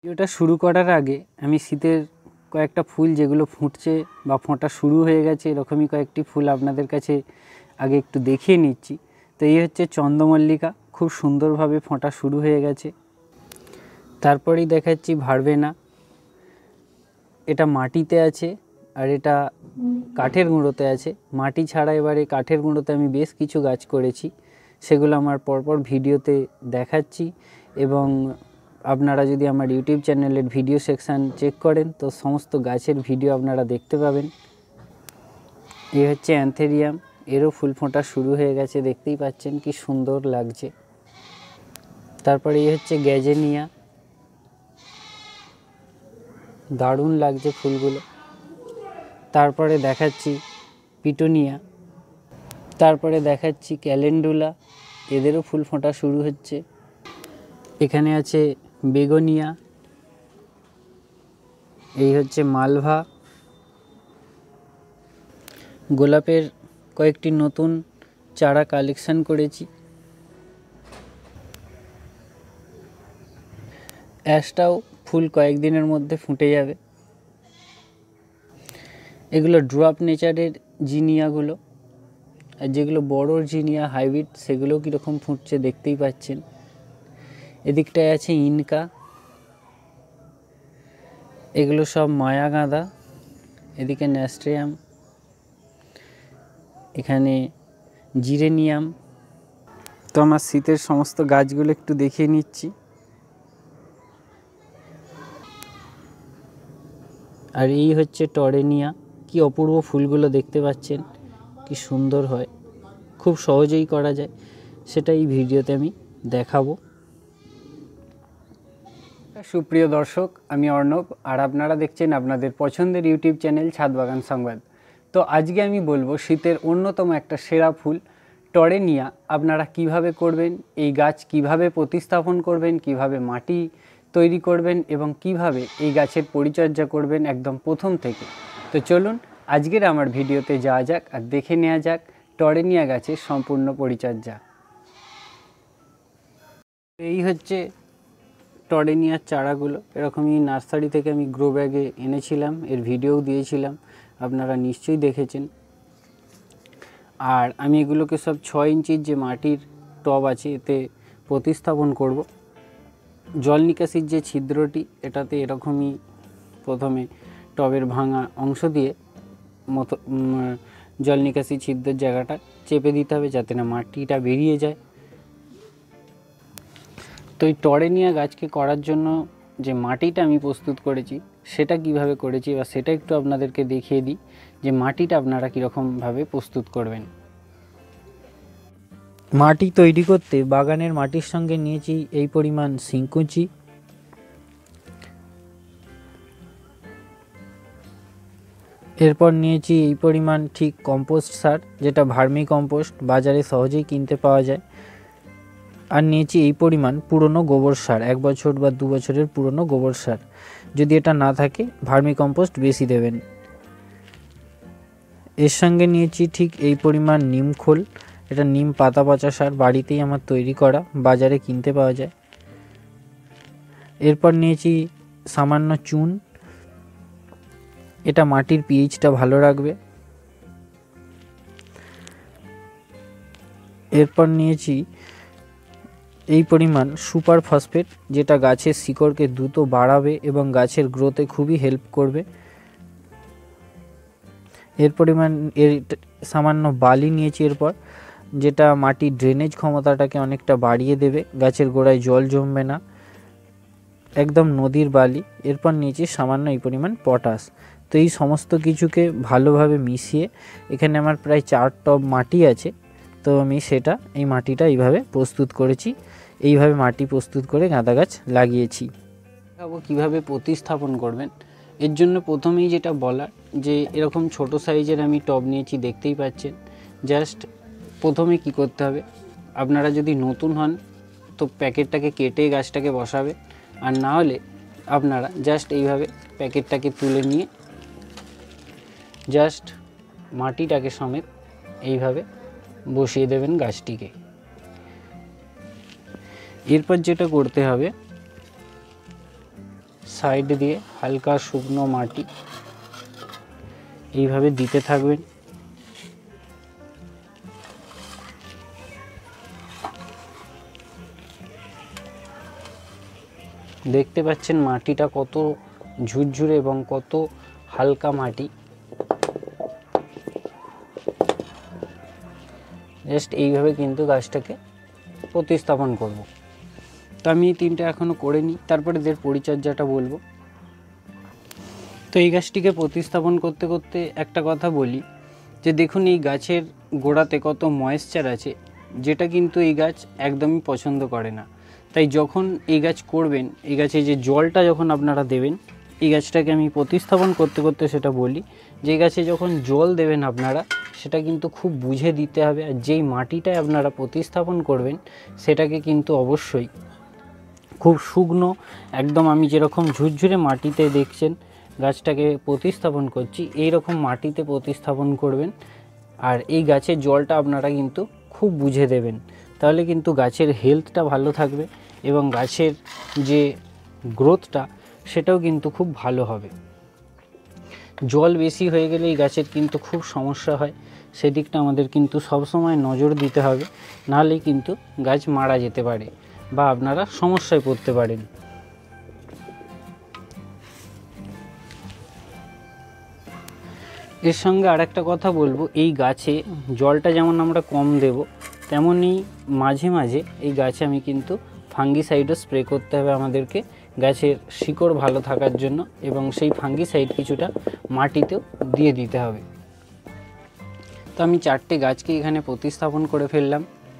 ভিডিওটা শুরু করার আগে আমি শীতের কয়েকটা ফুল যেগুলো ফুটছে বা ফোঁটা শুরু হয়ে গেছে এরকমই কয়েকটি ফুল আপনাদের কাছে আগে একটু দেখিয়ে নিচ্ছি। তো এই হচ্ছে চন্দ্রমল্লিকা, খুব সুন্দরভাবে ফোঁটা শুরু হয়ে গেছে। তারপরেই দেখাচ্ছি ভারবেনা, এটা মাটিতে আছে আর এটা কাঠের গুঁড়োতে আছে। মাটি ছাড়া এবারে কাঠের গুঁড়োতে আমি বেশ কিছু গাছ করেছি, সেগুলো আমার পরপর ভিডিওতে দেখাচ্ছি। এবং আপনারা যদি আমার ইউটিউব চ্যানেলের ভিডিও সেকশান চেক করেন তো সমস্ত গাছের ভিডিও আপনারা দেখতে পাবেন। এই হচ্ছে অ্যান্থেরিয়াম, এরও ফুল ফোঁটা শুরু হয়ে গেছে, দেখতেই পাচ্ছেন কি সুন্দর লাগছে। তারপরে এই হচ্ছে গ্যাজেনিয়া, দারুণ লাগছে ফুলগুলো। তারপরে দেখাচ্ছি পিটুনিয়া, তারপরে দেখাচ্ছি ক্যালেন্ডুলা, এদেরও ফুল ফোঁটা শুরু হচ্ছে। এখানে আছে বেগোনিয়া, এই হচ্ছে মালভা। গোলাপের কয়েকটি নতুন চারা কালেকশন করেছি। অ্যাশটাও ফুল কয়েকদিনের মধ্যে ফুটে যাবে। এগুলো ড্রপ নেচারের জিনিয়াগুলো, আর যেগুলো বড় জিনিয়া হাইব্রিড সেগুলো কীরকম ফুটছে দেখতেই পাচ্ছেন। এদিকটায় আছে ইনকা, এগুলো সব মায়া গাঁদা। এদিকে ন্যাস্ট্রিয়াম, এখানে জিরেনিয়াম। তো আমার শীতের সমস্ত গাছগুলো একটু দেখিয়ে নিচ্ছি। আর এই হচ্ছে টরেনিয়া, কি অপূর্ব ফুলগুলো দেখতে পাচ্ছেন, কি সুন্দর হয়, খুব সহজেই করা যায়, সেটা এই ভিডিওতে আমি দেখাবো। সুপ্রিয় দর্শক, আমি অর্ণব, আর আপনারা দেখছেন আপনাদের পছন্দের ইউটিউব চ্যানেল ছাদ বাগান সংবাদ। তো আজকে আমি বলবো শীতের অন্যতম একটা সেরা ফুল টরেনিয়া আপনারা কিভাবে করবেন, এই গাছ কিভাবে প্রতিস্থাপন করবেন, কিভাবে মাটি তৈরি করবেন এবং কিভাবে এই গাছের পরিচর্যা করবেন একদম প্রথম থেকে। তো চলুন আজকের আমার ভিডিওতে যাওয়া যাক আর দেখে নেওয়া যাক টরেনিয়া গাছের সম্পূর্ণ পরিচর্যা। এই হচ্ছে টরেনিয়ার চারাগুলো, এরকমই নার্সারি থেকে আমি গ্রো ব্যাগে এনেছিলাম, এর ভিডিও দিয়েছিলাম, আপনারা নিশ্চয়ই দেখেছেন। আর আমি এগুলোকে সব 6 ইঞ্চির যে মাটির টব আছে এতে প্রতিস্থাপন করব। জল নিকাশির যে ছিদ্রটি এটাতে এরকমই প্রথমে টবের ভাঙা অংশ দিয়ে মতো জল নিকাশি ছিদ্রের জায়গাটা চেপে দিতে হবে যাতে না মাটিটা বেরিয়ে যায়। তো এই টরেনিয়া গাছকে করার জন্য যে মাটিটা আমি প্রস্তুত করেছি সেটা কিভাবে করেছি বা সেটা একটু আপনাদেরকে দেখিয়ে দিই যে মাটিটা আপনারা কীরকমভাবে প্রস্তুত করবেন। মাটি তৈরি করতে বাগানের মাটির সঙ্গে নিয়েছি এই পরিমাণ শিংকুচি, এরপর নিয়েছি এই পরিমাণ ঠিক কম্পোস্ট সার, যেটা ভার্মি কম্পোস্ট বাজারে সহজেই কিনতে পাওয়া যায়। আর নিয়েছি এই পরিমাণ পুরনো গোবর সার, 1 বছর বা 2 বছরের পুরনো গোবর সার, যদি এটা না থাকে ভার্মি কম্পোস্ট বেশি দেবেন। এর সঙ্গে নিয়েছি ঠিক এই পরিমাণ নিম খোল, এটা নিম পাতা পচা সার, বাড়িতেই আমার তৈরি করা, বাজারে কিনতে পাওয়া যায়। এরপর নিয়েছি সামান্য চুন, এটা মাটির পিএইচটা ভালো রাখবে। এরপর নিয়েছি এই পরিমাণ সুপার ফসফেট, যেটা গাছের শিকড়কে দ্রুত বাড়াবে এবং গাছের গ্রোথে খুবই হেল্প করবে। এর পরিমাণ সামান্য বালি নিয়েছি এরপর, যেটা মাটির ড্রেনেজ ক্ষমতাটাকে অনেকটা বাড়িয়ে দেবে, গাছের গোড়ায় জল জমবে না, একদম নদীর বালি। এরপর নিয়েছি সামান্য এই পরিমাণ পটাশ। তো এই সমস্ত কিছুকে ভালোভাবে মিশিয়ে এখানে আমার প্রায় 4 টব মাটি আছে, তো আমি এই মাটিটা এইভাবে প্রস্তুত করেছি, এইভাবে মাটি প্রস্তুত করে গাঁদা গাছ লাগিয়েছি। দেখাবো কীভাবে প্রতিস্থাপন করবেন। এর জন্য প্রথমেই যেটা বলার যে এরকম ছোট সাইজের আমি টব নিয়েছি, দেখতেই পাচ্ছেন। জাস্ট প্রথমে কি করতে হবে, আপনারা যদি নতুন হন তো প্যাকেটটাকে কেটে গাছটাকে বসাবে, আর না হলে আপনারা জাস্ট এইভাবে প্যাকেটটাকে তুলে নিয়ে জাস্ট মাটিটাকে সমেত এইভাবে বসিয়ে দেবেন গাছটিকে। এরপর যেটা করতে হবে, সাইড দিয়ে হালকা শুকনো মাটি এইভাবে দিতে থাকবেন। দেখতে পাচ্ছেন মাটিটা কত ঝুরঝুরে এবং কত হালকা মাটি। জাস্ট এইভাবে কিন্তু গাছটাকে প্রতিস্থাপন করব। তো আমি এই তিনটা এখনও করে নিই, তারপরে এদের পরিচর্যাটা বলবো। তো এই গাছটিকে প্রতিস্থাপন করতে করতে একটা কথা বলি যে দেখুন এই গাছের গোড়াতে কত ময়েশ্চার আছে, যেটা কিন্তু এই গাছ একদমই পছন্দ করে না। তাই যখন এই গাছ করবেন, এই গাছে যে জলটা যখন আপনারা দেবেন, এই গাছটাকে আমি প্রতিস্থাপন করতে করতে সেটা বলি যে গাছে যখন জল দেবেন আপনারা সেটা কিন্তু খুব বুঝে দিতে হবে। আর যেই মাটিটায় আপনারা প্রতিস্থাপন করবেন সেটাকে কিন্তু অবশ্যই খুব শুকনো, একদম আমি যেরকম ঝুরঝুরে মাটিতে দেখছেন গাছটাকে প্রতিস্থাপন করছি, এই রকম মাটিতে প্রতিস্থাপন করবেন। আর এই গাছের জলটা আপনারা কিন্তু খুব বুঝে দেবেন, তাহলে কিন্তু গাছের হেলথটা ভালো থাকবে এবং গাছের যে গ্রোথটা সেটাও কিন্তু খুব ভালো হবে। জল বেশি হয়ে গেলে এই গাছের কিন্তু খুব সমস্যা হয়, সেদিকটা আমাদের কিন্তু সবসময় নজর দিতে হবে, নাহলে কিন্তু গাছ মারা যেতে পারে বা আপনারা সমস্যায় পড়তে পারেন। এর সঙ্গে আরেকটা কথা বলবো, এই গাছে জলটা যেমন আমরা কম দেব, তেমনই মাঝে মাঝে এই গাছে আমি কিন্তু ফাঙ্গিসাইডও স্প্রে করতে হবে আমাদেরকে গাছের শিকড় ভালো থাকার জন্য, এবং সেই ফাঙ্গিসাইড কিছুটা মাটিতেও দিয়ে দিতে হবে। তো আমি 4টে গাছকে এখানে প্রতিস্থাপন করে ফেললাম।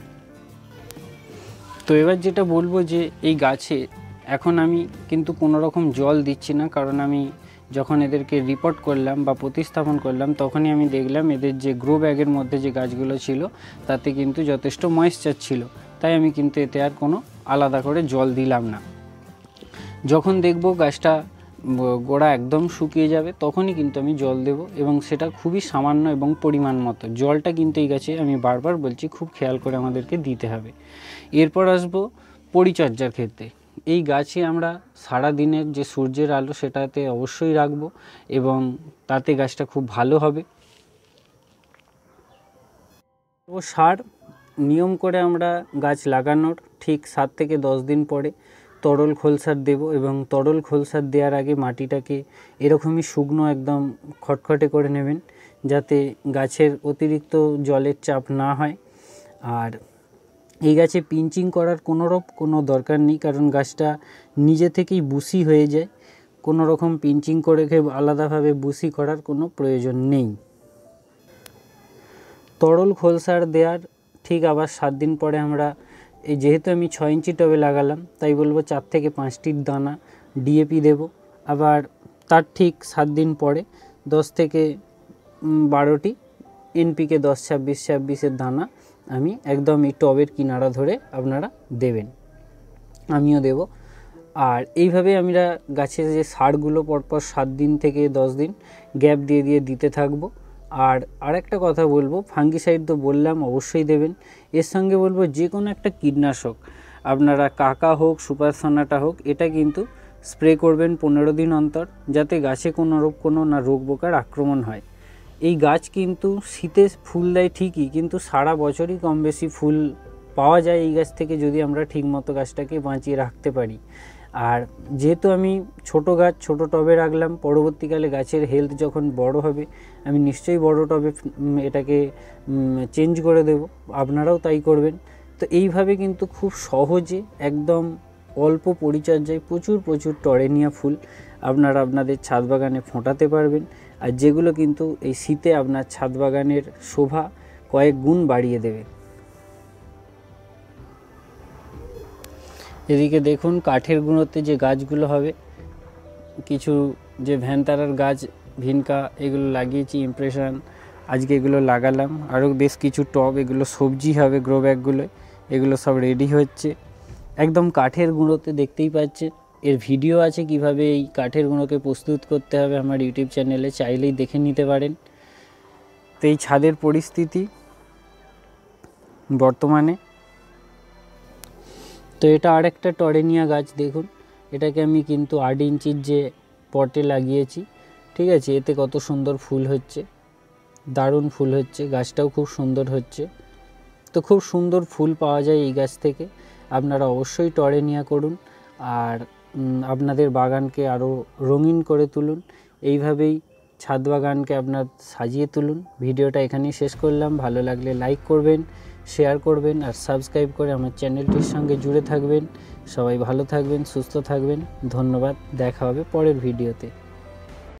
তো এবার যেটা বলবো যে এই গাছে এখন আমি কিন্তু কোনো রকম জল দিচ্ছি না, কারণ আমি যখন এদেরকে রিপোর্ট করলাম বা প্রতিস্থাপন করলাম তখনই আমি দেখলাম এদের যে গ্রো ব্যাগের মধ্যে যে গাছগুলো ছিল তাতে কিন্তু যথেষ্ট ময়েশ্চার ছিল, তাই আমি কিন্তু এতে আর কোনো আলাদা করে জল দিলাম না। যখন দেখব গাছটা গোড়া একদম শুকিয়ে যাবে তখনই কিন্তু আমি জল দেব, এবং সেটা খুবই সামান্য এবং পরিমাণ মতো। জলটা কিন্তু এই গাছে আমি বারবার বলছি খুব খেয়াল করে আমাদেরকে দিতে হবে। এরপর আসবো পরিচর্যার ক্ষেত্রে। এই গাছে আমরা সারা দিনের যে সূর্যের আলো সেটাতে অবশ্যই রাখবো এবং তাতে গাছটা খুব ভালো হবে। ও সার নিয়ম করে আমরা গাছ লাগানোর ঠিক 7 থেকে 10 দিন পরে তরল খোল সার দেবো, এবং তরল খোল সার দেওয়ার আগে মাটিটাকে এরকমই শুকনো একদম খটখটে করে নেবেন, যাতে গাছের অতিরিক্ত জলের চাপ না হয়। আর এই গাছে পিঞ্চিং করার কোনো দরকার নেই, কারণ গাছটা নিজে থেকেই বুশি হয়ে যায়। কোনো রকম পিঞ্চিং করে আলাদাভাবে বুশি করার কোনো প্রয়োজন নেই। তরল খোল সার দেওয়ার ঠিক আবার 7 দিন পরে আমরা এই যেহেতু আমি 6 ইঞ্চি টবে লাগালাম তাই বলবো 4 থেকে 5টির দানা ডিএপি দেব। আবার তার ঠিক 7 দিন পরে 10 থেকে 12টি এনপিকে 10-26-26-এর দানা আমি একদম এই টবের কিনারা ধরে আপনারা দেবেন, আমিও দেব। আর এইভাবে আমরা গাছের যে সারগুলো পরপর 7 দিন থেকে 10 দিন গ্যাপ দিয়ে দিয়ে দিতে থাকবো। আর আরেকটা কথা বলবো, ফাঙ্গিসাইড তো বললাম অবশ্যই দেবেন, এর সঙ্গে বলবো যে কোনো একটা কীটনাশক আপনারা কাকা হোক সুপার সোনাটা হোক এটা কিন্তু স্প্রে করবেন 15 দিন অন্তর, যাতে গাছে কোনো না রোগ পোকার আক্রমণ হয়। এই গাছ কিন্তু শীতে ফুল দেয় ঠিকই, কিন্তু সারা বছরই কম বেশি ফুল পাওয়া যায় এই গাছ থেকে, যদি আমরা ঠিকমতো গাছটাকে বাঁচিয়ে রাখতে পারি। আর যেহেতু আমি ছোট গাছ ছোট টবে রাখলাম, পরবর্তীকালে গাছের হেলথ যখন বড় হবে আমি নিশ্চয়ই বড় টবে এটাকে চেঞ্জ করে দেব, আপনারাও তাই করবেন। তো এইভাবে কিন্তু খুব সহজে একদম অল্প পরিচর্যায় প্রচুর টরেনিয়া ফুল আপনারা আপনাদের ছাদ বাগানে ফোটাতে পারবেন, আর যেগুলো কিন্তু এই শীতে আপনার ছাদ বাগানের শোভা কয়েক গুণ বাড়িয়ে দেবে। এদিকে দেখুন কাঠের গুঁড়োতে যে গাছগুলো হবে, কিছু যে ভ্যানতারার গাছ ভিনকা এগুলো লাগিয়েছি, ইমপ্রেশন আজকে এগুলো লাগালাম, আরও বেশ কিছু টব, এগুলো সবজি হবে গ্রো ব্যাগগুলো, এগুলো সব রেডি হচ্ছে একদম কাঠের গুঁড়োতে। দেখতেই পাচ্ছেন এর ভিডিও আছে কিভাবে এই কাঠের গুঁড়োকে প্রস্তুত করতে হবে আমার ইউটিউব চ্যানেলে, চাইলেই দেখে নিতে পারেন। তো এই ছাদের পরিস্থিতি বর্তমানে। তো এটা আরেকটা টরেনিয়া গাছ, দেখুন এটাকে আমি কিন্তু 8 ইঞ্চির যে পটে লাগিয়েছি, ঠিক আছে। এতে কত সুন্দর ফুল হচ্ছে, দারুণ ফুল হচ্ছে, গাছটাও খুব সুন্দর হচ্ছে। তো খুব সুন্দর ফুল পাওয়া যায় এই গাছ থেকে। আপনারা অবশ্যই টরেনিয়া করুন আর আপনাদের বাগানকে আরও রঙিন করে তুলুন। এইভাবেই ছাদ বাগানকে আপনার সাজিয়ে তুলুন। ভিডিওটা এখানেই শেষ করলাম। ভালো লাগলে লাইক করবেন, শেয়ার করবেন আর সাবস্ক্রাইব করে আমার চ্যানেলটির সঙ্গে জুড়ে থাকবেন। সবাই ভালো থাকবেন, সুস্থ থাকবেন। ধন্যবাদ। দেখা হবে পরের ভিডিওতে।